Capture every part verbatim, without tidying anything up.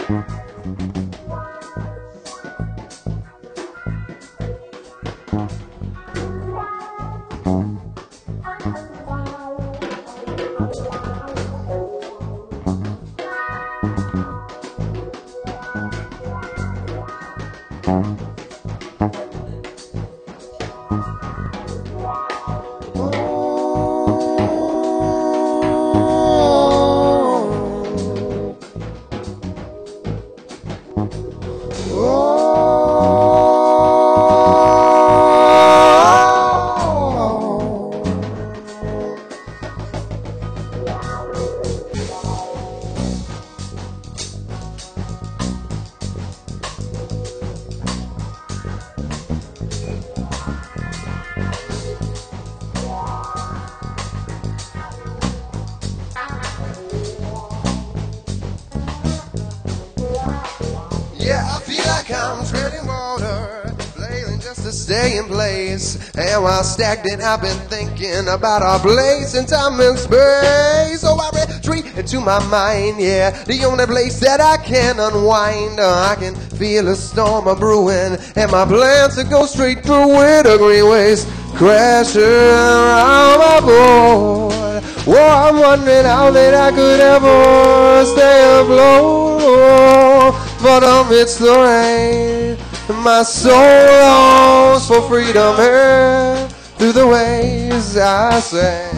Yeah, I feel like I'm treading water, flailing just to stay in place. And while stagnant, I've been thinking about our place in time and space. So I retreat into my mind, yeah, the only place that I can unwind. Uh, I can feel a storm a brewing, and my plans to go straight through with a green waves crashing around my board. Whoa, I'm wondering how that I could ever stay afloat. But amidst the rain, my soul longs for freedom, and through the waves I sing.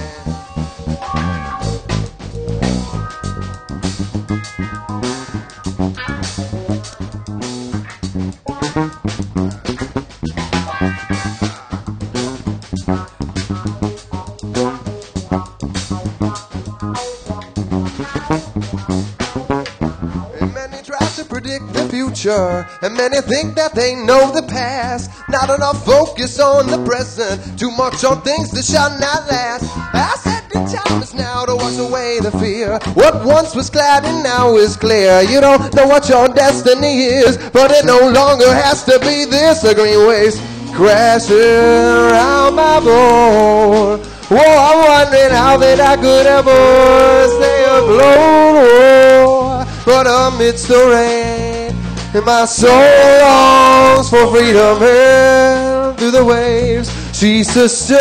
Predict the future, and many think that they know the past. Not enough focus on the present, too much on things that shall not last. I said the time is now to wash away the fear. What once was glad and now is clear. You don't know what your destiny is, but it no longer has to be this. The green waves crashing around my board. Whoa, I'm wondering how that I could ever stay afloat. But amidst the rain, and my soul longs for freedom, and through the waves she sustains.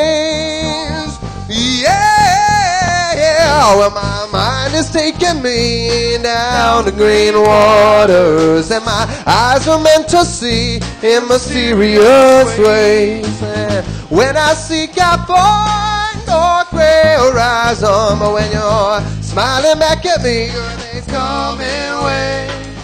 Yeah, yeah. Well, my mind is taking me down to green waters, and my eyes were meant to see in mysterious ways. And when I seek, I find no gray horizon, but when you're smiling back at me, your days coming way.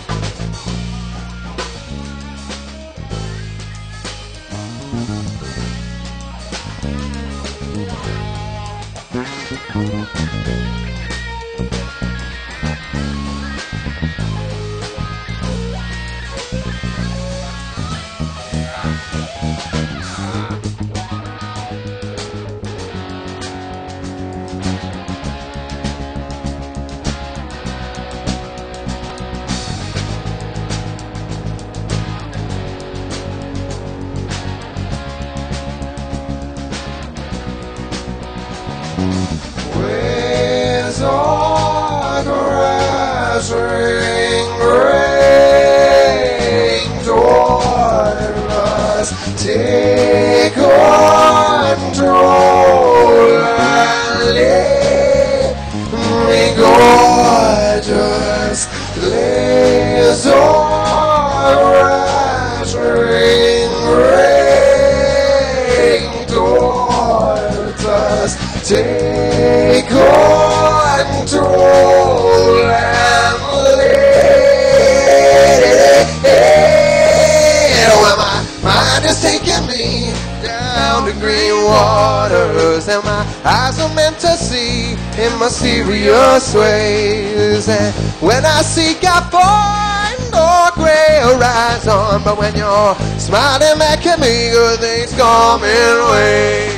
Waves are crashing rain toward us. Take control and let me go. Just lays on crashing rain towards us. Take control and let it. Well, my mind is taking me down to green waters, and my eyes are meant to see in mysterious ways. And when I seek, I find no gray horizon, but when you're smiling back at me, good things coming way.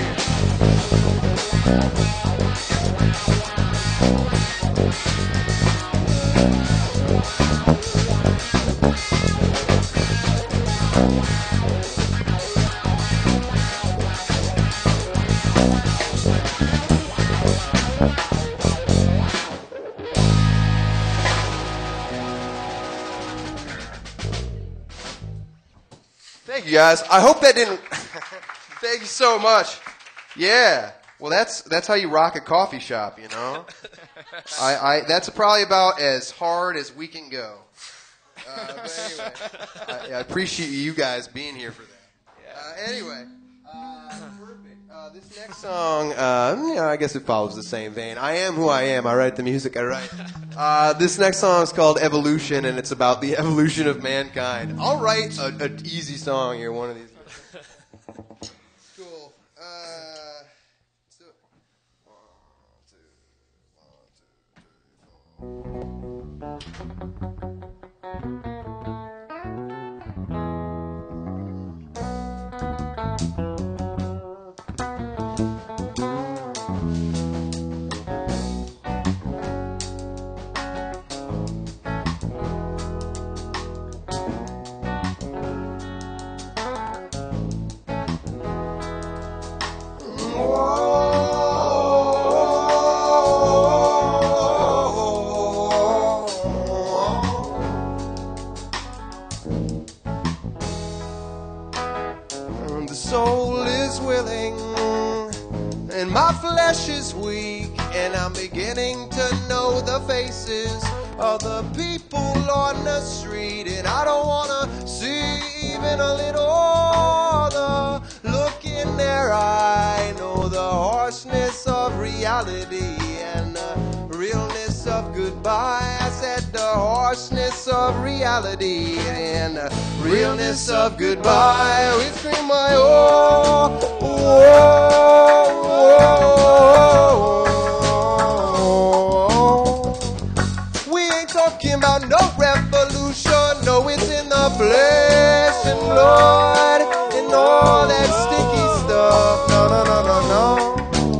Thank you, guys. I hope that didn't... Thank you so much. Yeah. Well, that's that's how you rock a coffee shop, you know? I, I That's probably about as hard as we can go. Uh, but anyway, I, I appreciate you guys being here for that. Uh, anyway, uh, perfect. Uh, this next song, uh, you know, I guess it follows the same vein. I am who I am. I write the music I write. Uh, this next song is called Evolution, and it's about the evolution of mankind. I'll write an easy song here, one of these. Cool. Uh, so, one, two, one, two, three, four. The soul is willing and my flesh is weak, and I'm beginning to know the faces of the people on the street, and I don't want to see even a little other look in their eye. Know the harshness of reality and the realness of goodbye. I said the harshness of reality and the realness of goodbye. We scream my oh, oh, oh, oh. We ain't talking about no revolution. No, it's in the flesh and blood and all that sticky stuff. No, no, no, no, no.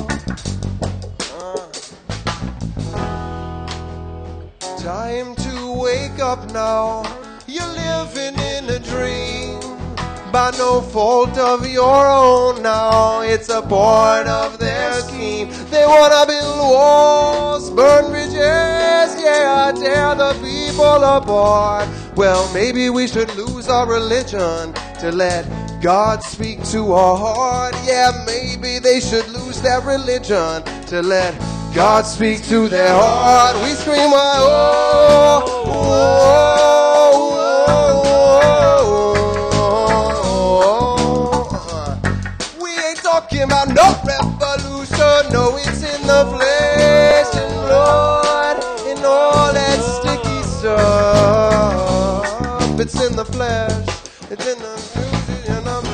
Time to wake up now. You're living in a dream by no fault of your own now. It's a part of their scheme. They wanna build walls, burn bridges, yeah, tear the people apart. Well, maybe we should lose our religion to let God speak to our heart. Yeah, maybe they should lose their religion to let God speak to their heart. We scream, oh, oh, oh, oh, oh. We ain't talking about no revolution. No, it's in the flesh and blood and all that sticky stuff. It's in the flesh. It's in the music and the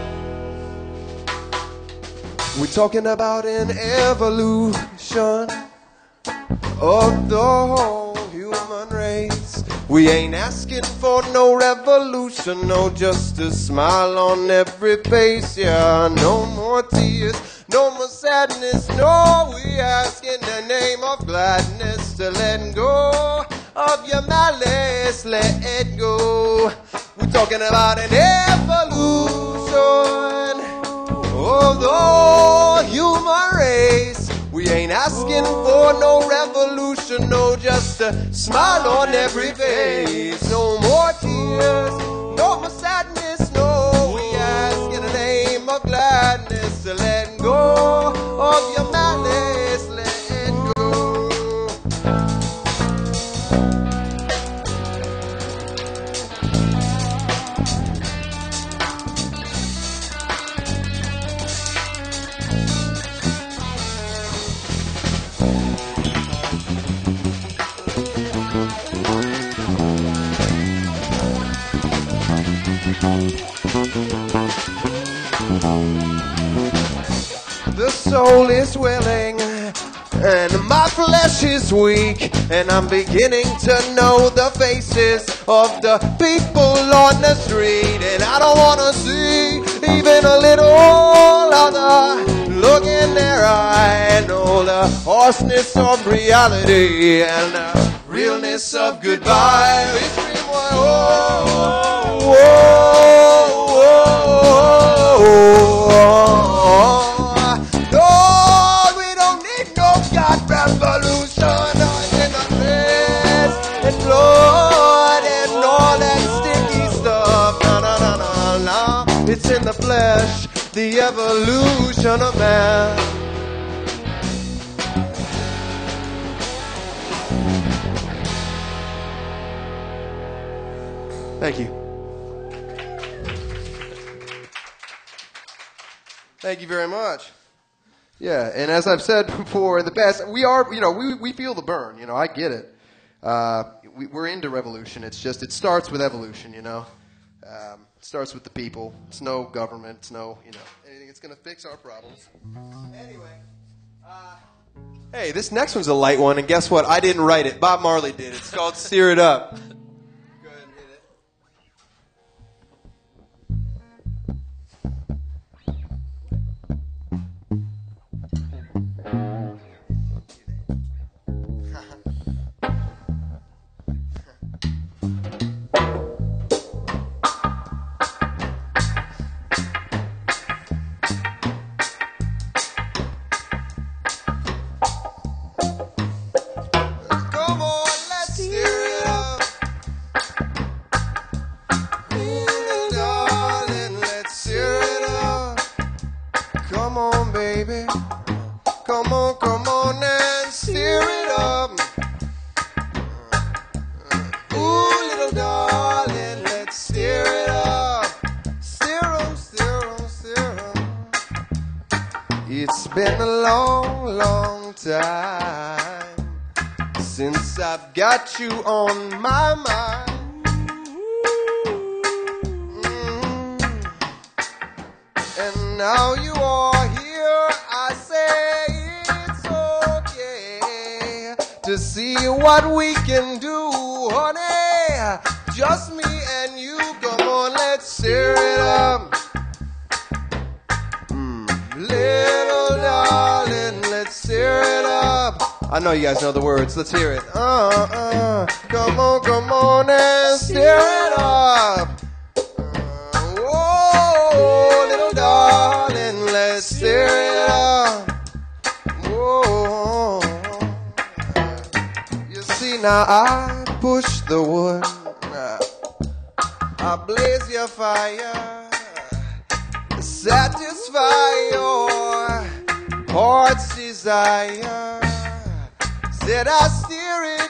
flesh. We're talking about an evolution of the whole human race. We ain't asking for no revolution, no, just a smile on every face. Yeah, no more tears, no more sadness. No, we ask in the name of gladness to let go of your malice, let it go. We're talking about an evolution of the whole human race. We ain't asking for no revolution, no, just a smile on every face. No more tears, no more sadness, no. We ask in the name of gladness to let go of your malice, let it go. The soul is willing and my flesh is weak, and I'm beginning to know the faces of the people on the street, and I don't want to see even a little other look in their eye. I know the harshness of reality and the realness of goodbye. We scream, oh, oh, oh, oh, oh. Revolution in the flesh and blood and all that sticky stuff. Na na na na na. It's in the flesh, the evolution of man. Thank you. Thank you very much. Yeah, and as I've said before, in the past, we are, you know, we, we feel the burn, you know, I get it. Uh, we, we're into revolution. It's just, it starts with evolution, you know. Um, it starts with the people. It's no government. It's no, you know, anything that's going to fix our problems. Anyway, uh, hey, this next one's a light one, and guess what? I didn't write it. Bob Marley did. It's called Sear It Up. Go ahead and hit it. It's been a long, long time since I've got you on my mind. Mm-hmm. And now you are here, I say it's okay to see what we can do, honey. Just me and you, come on, let's sear it up. Little darling, let's sear it up. I know you guys know the words. Let's hear it. Uh, uh, come on, come on and sear it up. Uh, whoa, little darling, let's sear it up. Whoa. You see, now I push the wood. I blaze your fire. Satisfy your heart's desire. Said I steer it,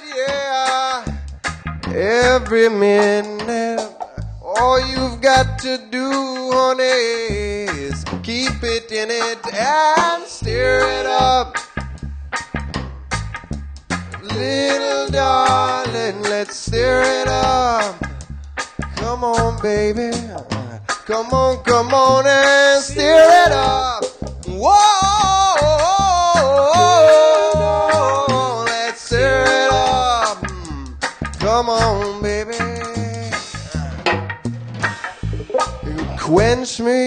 yeah, every minute. All you've got to do, honey, is keep it in it and steer it up. Little darling, let's steer it up. Come on, baby. Come on, come on and steer it up. Whoa, let's steer it up. Come on, baby. Quench me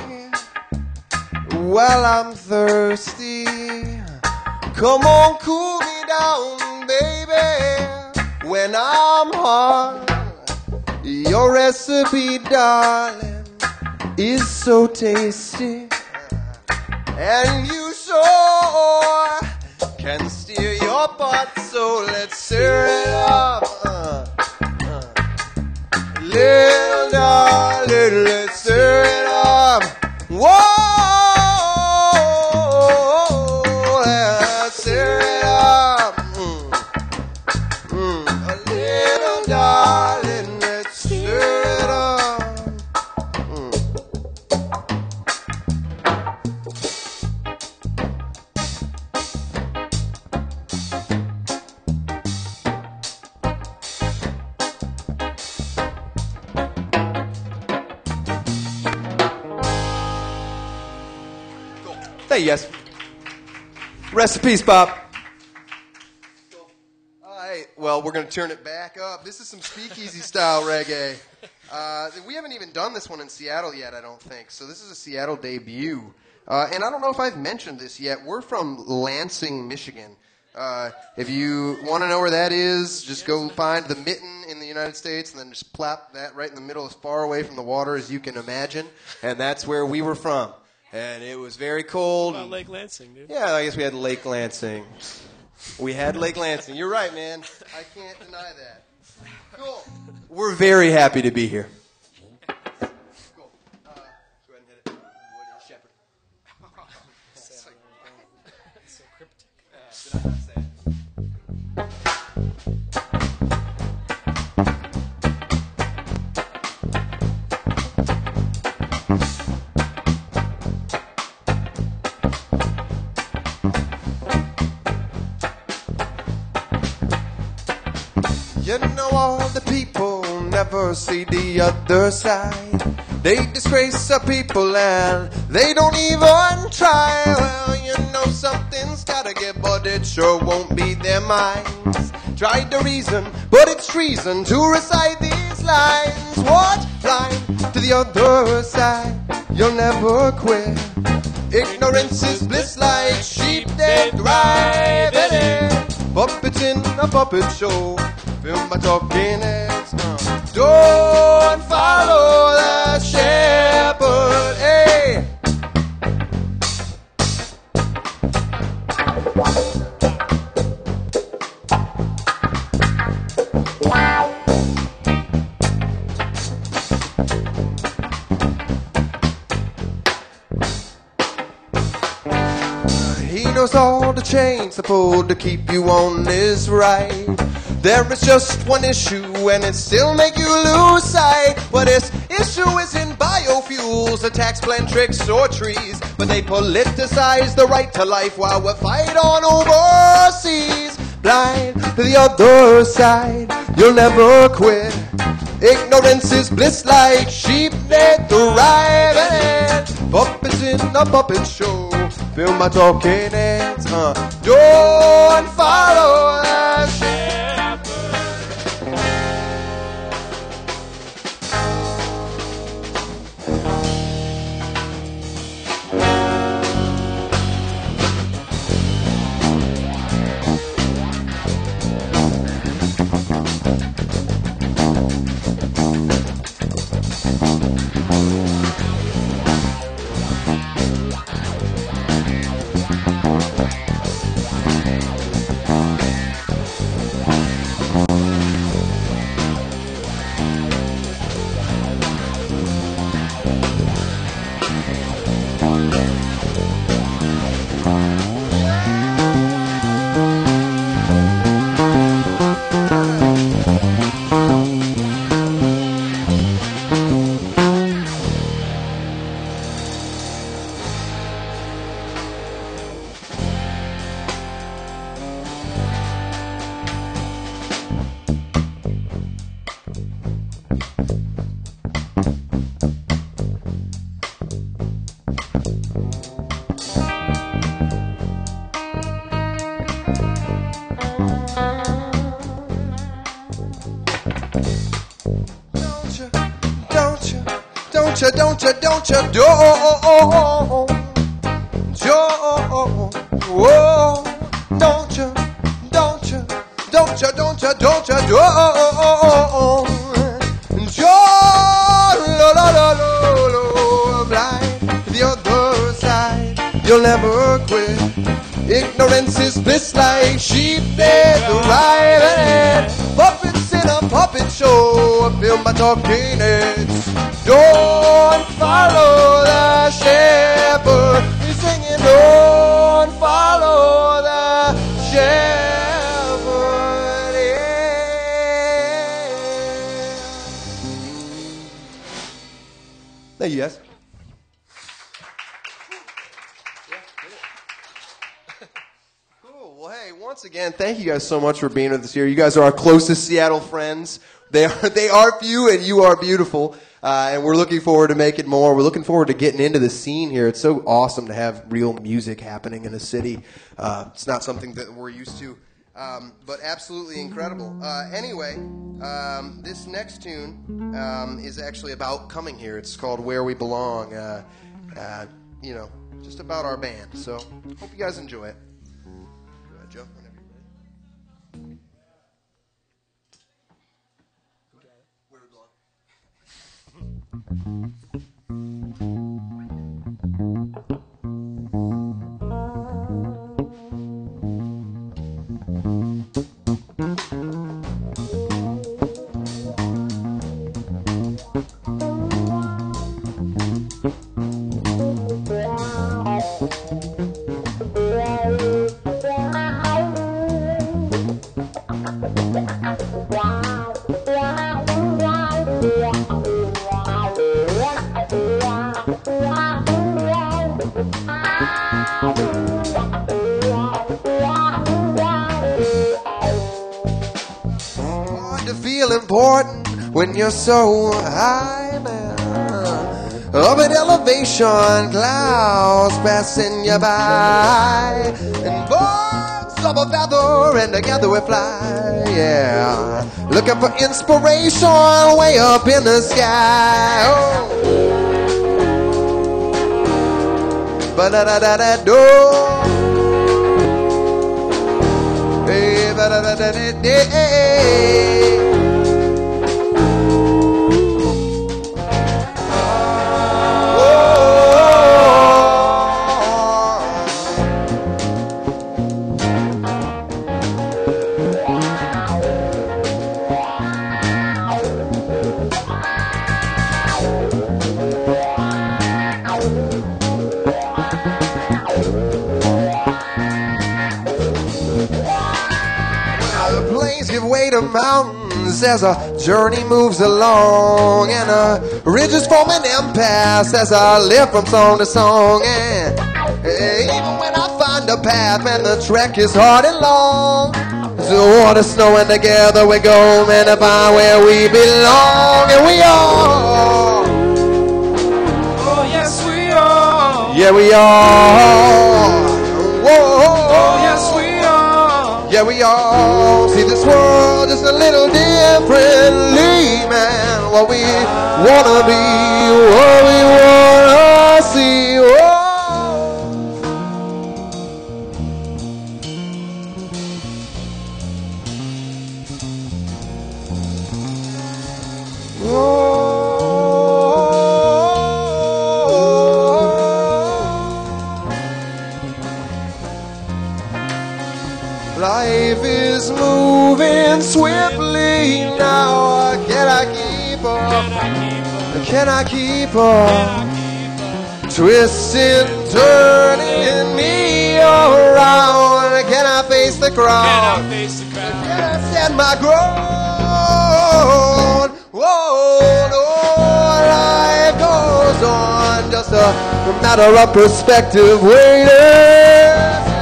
while I'm thirsty. Come on, cool me down, baby, when I'm hot. Your recipe, darling, is so tasty, and you sure can steer your pot, so let's sear it up. Uh, uh. Little darling, let's sear it up. Whoa, let's sear it up. Mm. Mm. A little darling, let's sear it up. Mm. Hey, yes. Recipes, Bob. All right, well, we're going to turn it back up. This is some speakeasy style reggae. Uh, we haven't even done this one in Seattle yet, I don't think. So this is a Seattle debut. Uh, and I don't know if I've mentioned this yet. We're from Lansing, Michigan. Uh, if you want to know where that is, just go find the Mitten in the United States and then just plop that right in the middle as far away from the water as you can imagine. And that's where we were from. And it was very cold. What about Lake Lansing, dude? Yeah, I guess we had Lake Lansing. We had Lake Lansing. You're right, man. I can't deny that. Cool. We're very happy to be here. Cool. Uh, You know all the people never see the other side. They disgrace our people and they don't even try. Well, you know something's gotta give, but it sure won't be their minds. Tried to reason, but it's treason to recite these lines. Watch blind to the other side, you'll never quit. Ignorance is bliss like sheep that thrive in it. Puppets in a puppet show, film by talking heads. Uh. Don't follow the shepherd, hey. He knows all the chains to pull to keep you on this ride. There is just one issue and it still make you lose sight. But this issue isn't biofuels, attacks, plant tricks, or trees. But they politicize the right to life while we fight on overseas. Blind to the other side, you'll never quit. Ignorance is bliss like sheep that thrive in it. Puppets in a puppet show, feel my talking heads. Uh. Don't follow the shepherd. Don't you, don't you, don't you, don't, don't you, don't you, don't you, don't you, don't you, don't blind to the other side, you'll never quit. Ignorance is bliss like sheep that thrive in it. Puppets in a puppet show, film by talking heads. Don't follow the shepherd. He's singing, don't follow the shepherd. Yeah. Thank you, guys. Cool. Well, hey, once again, thank you guys so much for being with us here. You guys are our closest Seattle friends. They are, they are few, and you are beautiful. Uh, and we're looking forward to making more. We're looking forward to getting into the scene here. It's so awesome to have real music happening in a city. Uh, it's not something that we're used to, um, but absolutely incredible. Uh, anyway, um, this next tune um, is actually about coming here. It's called Where We Belong. Uh, uh, you know, just about our band. So hope you guys enjoy it. Go ahead, Joe. Whenever you're ready. Where we belong. Wow. Hard to feel important when you're so high, man. Up in elevation, clouds passing you by, and birds of a feather, and together we fly, yeah. Looking for inspiration way up in the sky. Oh. Ba-da-da-da-da-do. Hey, ba-da-da-da-da-da. The mountains as a journey moves along, and uh, ridges form an impasse as I live from song to song. And uh, even when I find a path, man, the trek is hard and long. So water snowing together, we go, man, to find where we belong, and we are. Oh yes, we are. Yeah, we are. Whoa. Oh yes, we are. Yeah, we all see this world just a little differently, man. What we wanna be, what we wanna see. Oh. Life is moving swiftly now. Can I keep up? Can I keep up? Twisting, turning me around. Can I face the crowd? Can I stand my ground? Whoa, no, life goes on. Just a matter of perspective. Waiting.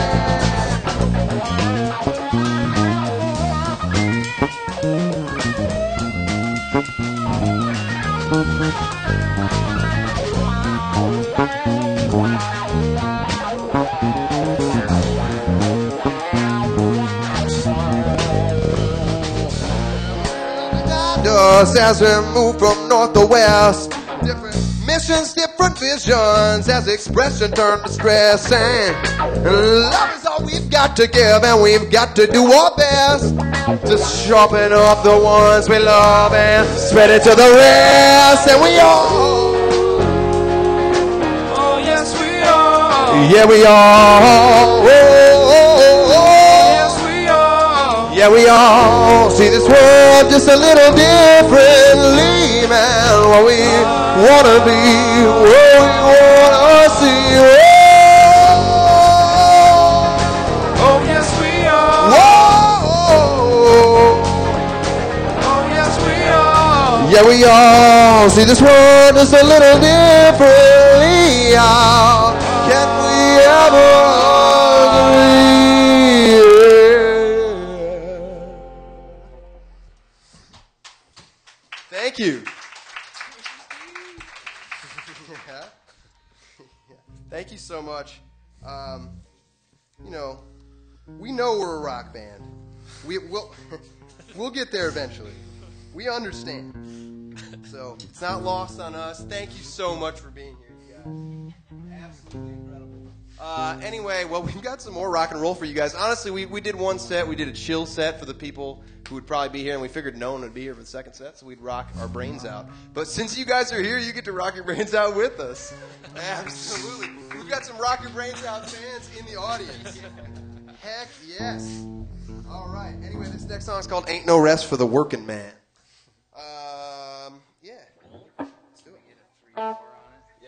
As we move from north to west, different missions, different visions, as expression turn to stress, and love is all we've got to give, and we've got to do our best to sharpen up the ones we love and spread it to the rest, and we all. Oh yes, we are. Yeah, we are. Oh, oh, oh, oh. Yeah, we all see this world just a little differently, man. What we wanna be, what we wanna see. Oh, oh yes, we are. Whoa. Oh yes, we are. Yeah, we all see this world just a little differently. Oh, can we ever agree? Thank you. Yeah. Thank you so much. Um, you know, we know we're a rock band. We, we'll, we'll get there eventually. We understand. So it's not lost on us. Thank you so much for being here, you guys. Absolutely incredible. Uh, anyway, well, we've got some more rock and roll for you guys. Honestly, we, we did one set. We did a chill set for the people who would probably be here, and we figured no one would be here for the second set, so we'd rock our brains out. But since you guys are here, you get to rock your brains out with us. Absolutely. We've got some Rock Your Brains Out fans in the audience. Heck yes. All right. Anyway, this next song is called Ain't No Rest for the Working Man. Um, yeah. Let's do it. Get a three, four on it. Yeah.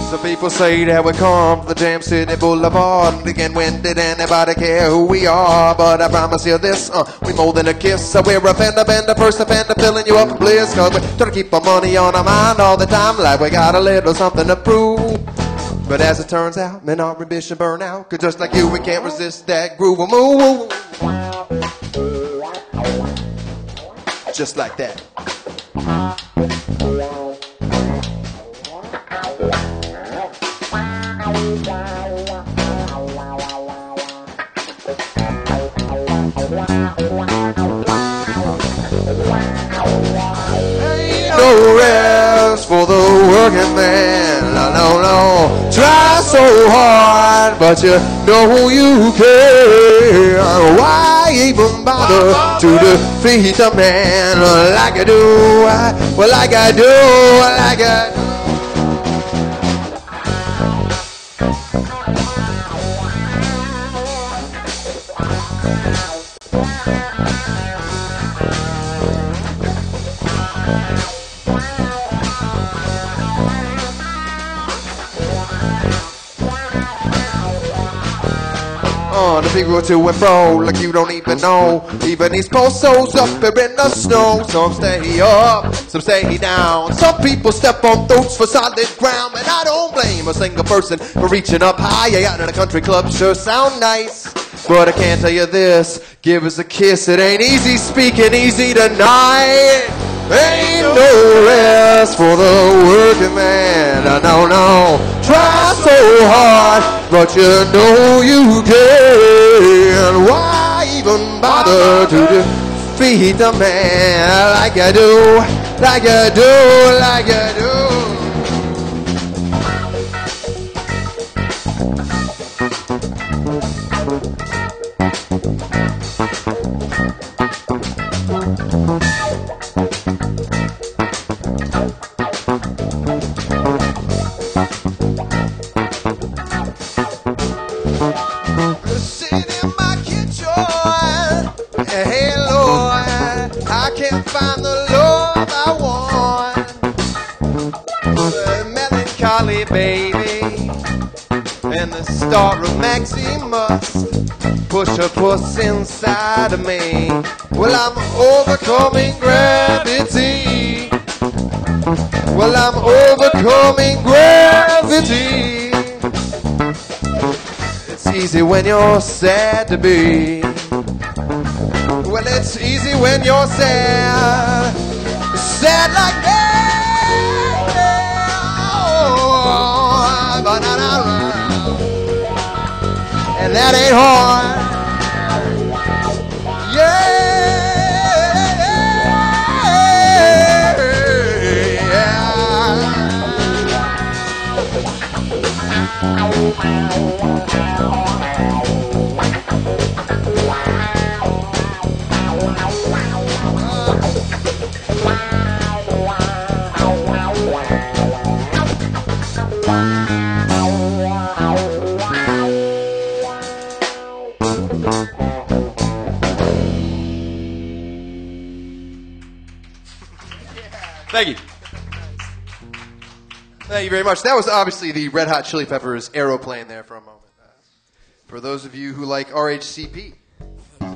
Some people say that we come from the Jam City Boulevard. Again, when did anybody care who we are? But I promise you this, uh, we more than a kiss. So we're a fender bender, first offender, filling you up with bliss. Cause we try to keep our money on our mind all the time, like we got a little something to prove. But as it turns out, men our ambition burn out. Cause just like you, we can't resist that groove. Move. Just like that. No rest for the working man. No, no, no. Try so hard, but you know you can. Why even bother to defeat the man like I do? Well, like I do, like I do. On the people to and fro, like you don't even know. Even these poor souls up here in the snow. Some stay up, some stay down. Some people step on throats for solid ground. And I don't blame a single person for reaching up high. Yeah, out in a country club sure sound nice. But I can't tell you this, give us a kiss. It ain't easy speaking, easy tonight. Ain't no rest for the working man. No, no. Try so hard, but you know you can. Why even bother to defeat the man like I do, like I do, like I do? Find the love I want, the melancholy baby, and the star of Maximus push a puss inside of me. Well, I'm overcoming gravity. Well, I'm overcoming gravity. It's easy when you're sad to be. Well, it's easy when you're sad, sad like that. Oh, and that ain't hard. Thank you. Thank you very much. That was obviously the Red Hot Chili Peppers Aeroplane there for a moment. Uh, for those of you who like R H C P. Uh,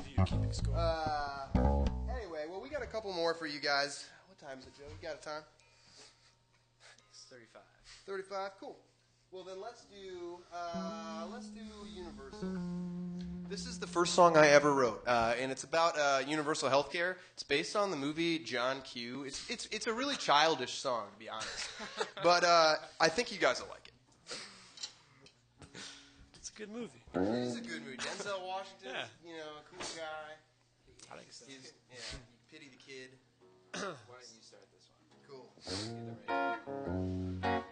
anyway, well, we got a couple more for you guys. What time is it, Joe? You got a time? It's thirty-five. thirty-five? Cool. Well, then let's do, uh, let's do Universal. This is the first song I ever wrote, uh, and it's about uh, universal healthcare. It's based on the movie John Q. It's it's it's a really childish song, to be honest, but uh, I think you guys will like it. It's a good movie. It is a good movie. Denzel Washington, Yeah. you know, a cool guy. I like so. He's, yeah, you pity the kid. Why don't you start this one? Cool. Get it ready.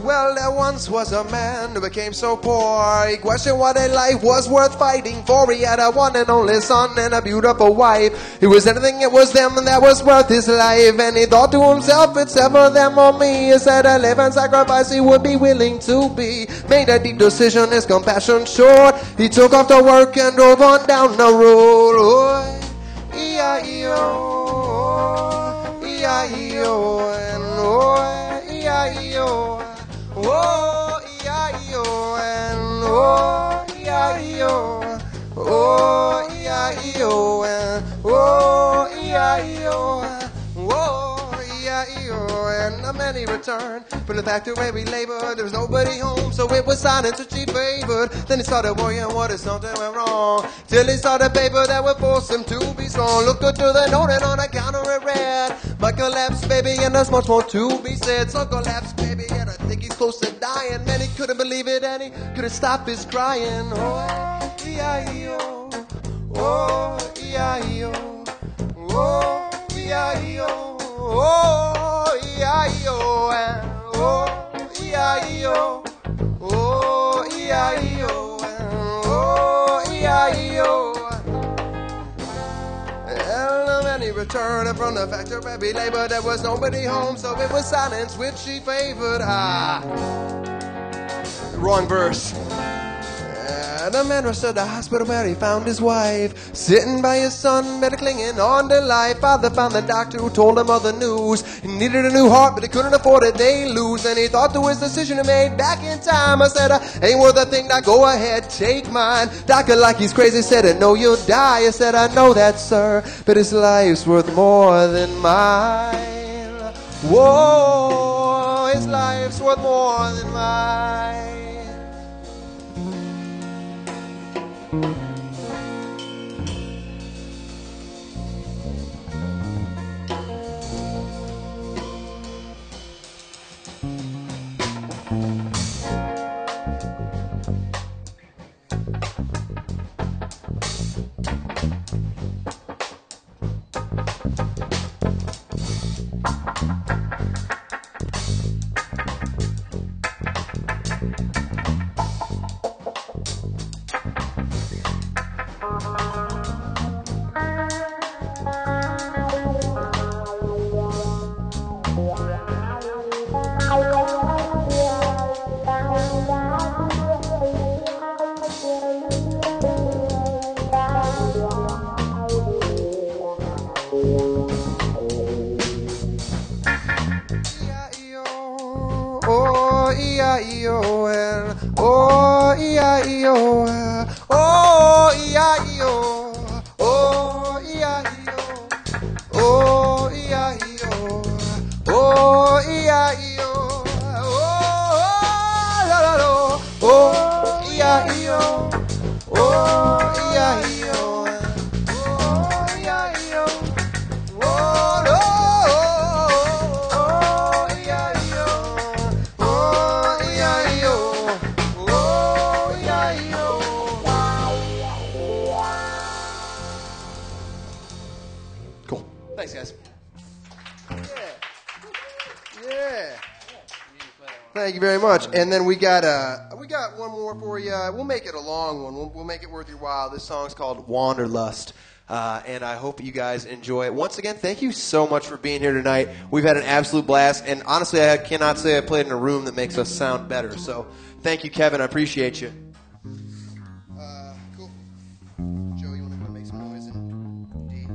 Well, there once was a man who became so poor. He questioned what in life was worth fighting for. He had a one and only son and a beautiful wife. He was anything, it was them that was worth his life. And he thought to himself, it's ever them or me. He said a live and sacrifice he would be willing to be. Made a deep decision, his compassion short. He took off to work and drove on down the road. Oh, E I E O, E I E O, and oh, E I E O. Oh, E I E O, and oh, E I E O, oh, E I E O, and oh, E I E O, oh, E I E O, and the man he returned from the factory where he labored. There was nobody home, so it was silence which he favored. Then he started worrying what if something went wrong, till he saw the paper that would force him to be strong. Looked to the note and on the counter it read, Michael Lapse, baby, and there's much more to be said. So Uncle Lapse, baby, and I think he's close to dying. Man, he couldn't believe it and he couldn't stop his crying. Oh, E I E O, oh, E I E O, oh, E I E O, oh, E I E O, and oh, E I E O, oh, E I E O, and oh, E I E O. And then he returned from the factory where he labored. There was nobody home, so it was silence which he favored. Ah, wrong verse. And the man rushed to the hospital where he found his wife sitting by his son, better clinging on to life. Father found the doctor who told him of the news. He needed a new heart, but he couldn't afford it, they lose. And he thought to his decision he made back in time. I said, I ain't worth a thing, now go ahead, take mine. Doctor, like he's crazy, said, I know you'll die. I said, I know that, sir, but his life's worth more than mine. Whoa, his life's worth more than mine. Thank you very much. And then we got uh, we got one more for you. We'll make it a long one. We'll, we'll make it worth your while. This song's called Wanderlust, uh, and I hope you guys enjoy it. Once again, thank you so much for being here tonight. We've had an absolute blast, and honestly, I cannot say I played in a room that makes us sound better. So thank you, Kevin. I appreciate you. Uh, cool. Joe, you want to go make some noise in D?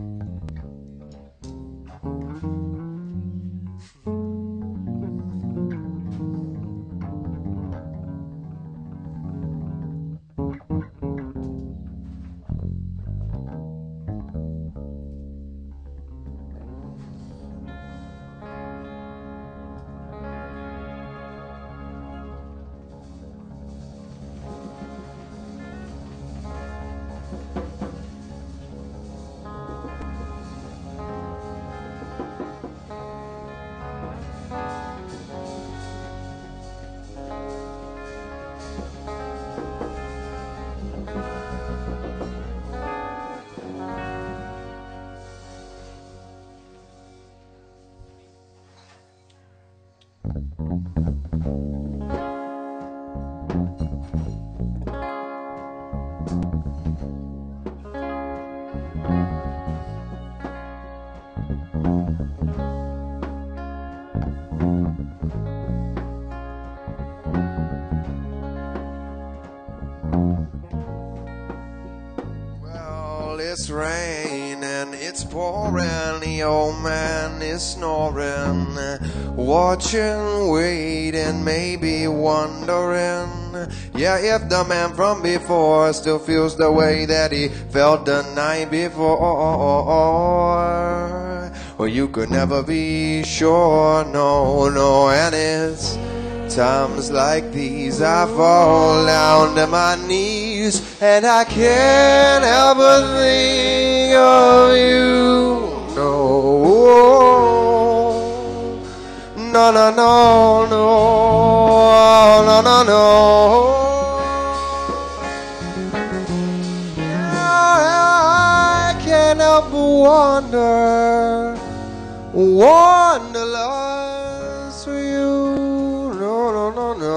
pouring, the old man is snoring, watching, waiting, maybe wondering, yeah, if the man from before still feels the way that he felt the night before. Well, you could never be sure, no, no, and it's times like these I fall down to my knees, and I can't help but think of you. No, no, no, no, no, no, no, no. I can't help but wonder, wanderlust for you. No, no, no, no.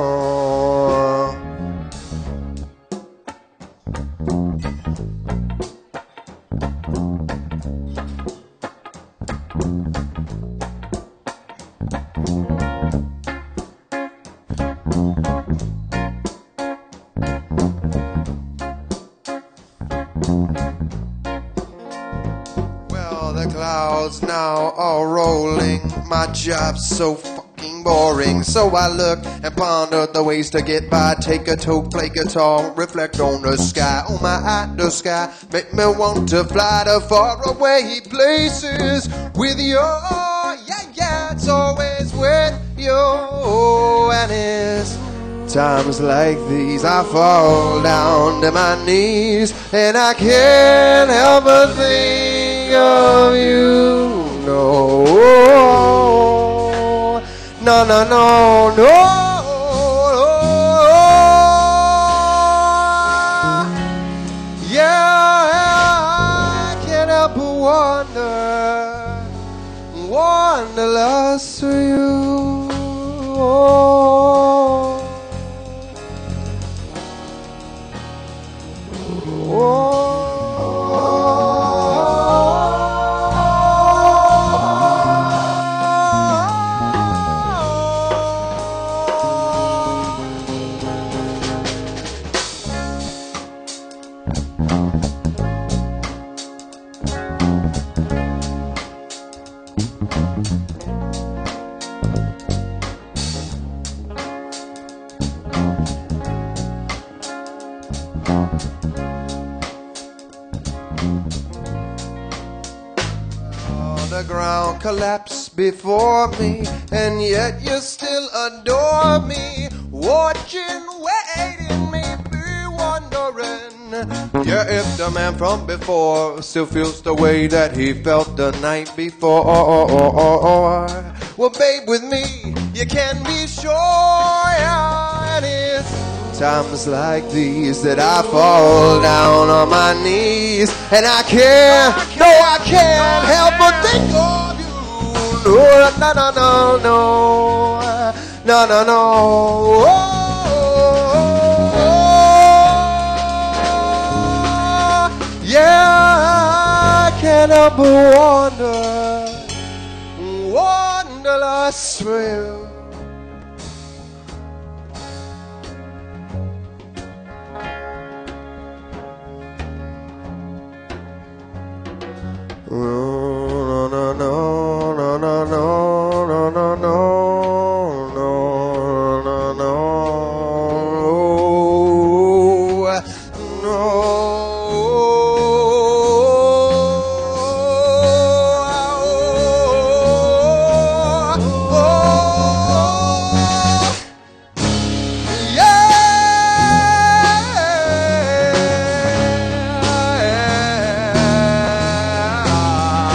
Well, the clouds now are rolling. My job's so fucking boring. So I look and ponder the ways to get by. Take a toke, play guitar, reflect on the sky. Oh my, at the sky, make me want to fly to faraway places with you. Yeah, yeah, it's always with you. And it's times like these I fall down to my knees, and I can't help but think of you. No, no, no, no, no. Yeah, I can't help but wonder, wanderlust for you. The ground collapsed before me, and yet you still adore me. Watching, waiting, maybe wondering, yeah, if the man from before still feels the way that he felt the night before. Well, babe, with me, you can be sure, yeah, and it's times like these that I fall down on my knees, and I can't, no, I can't help but think of you. No, no, no, no, no, no, no, no. Oh, yeah, I can't help but wonder, wanderlust for you. No, no, no, no, no, no, no, no, no, no, no, no, no. Yeah.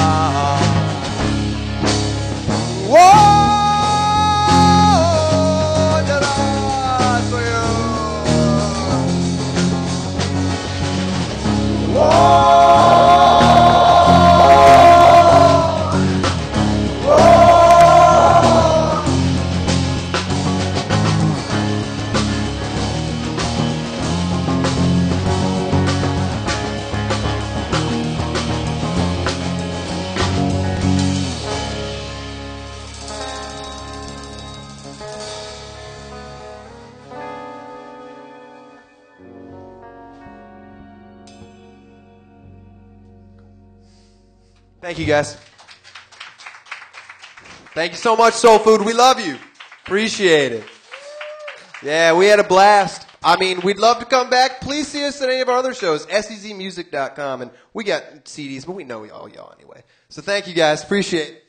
Thank you, guys. Thank you so much, Soul Food. We love you. Appreciate it. Yeah, we had a blast. I mean, we'd love to come back. Please see us at any of our other shows, S E Z music dot com. And we got C Ds, but we know all y'all anyway. So thank you, guys. Appreciate it.